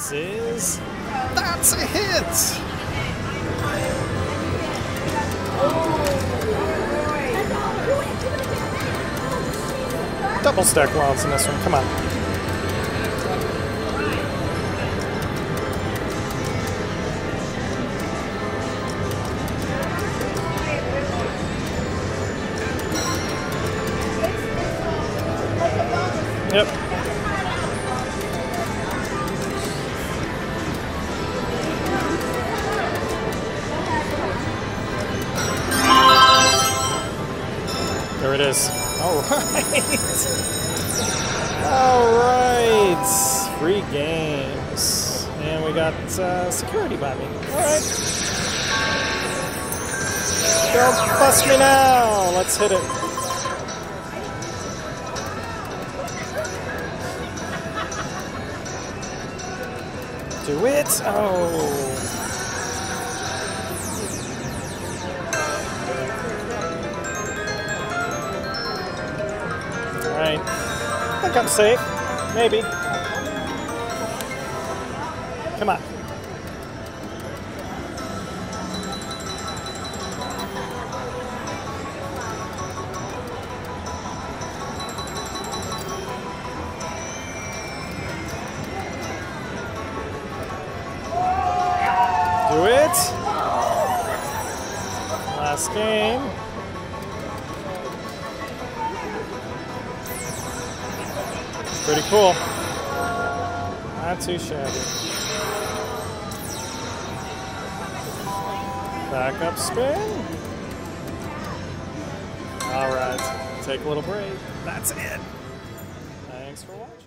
That's a hit! Double stack wilds in this one, come on. Yep. There it is. All right. All right. Free games. And we got security by me. All right. Don't bust me now. Let's hit it. Do it. Oh. Alright. I think I'm safe. Maybe. Come on. Do it. Last game. Pretty cool. Not too shabby. Back up spin. All right. Take a little break. That's it. Thanks for watching.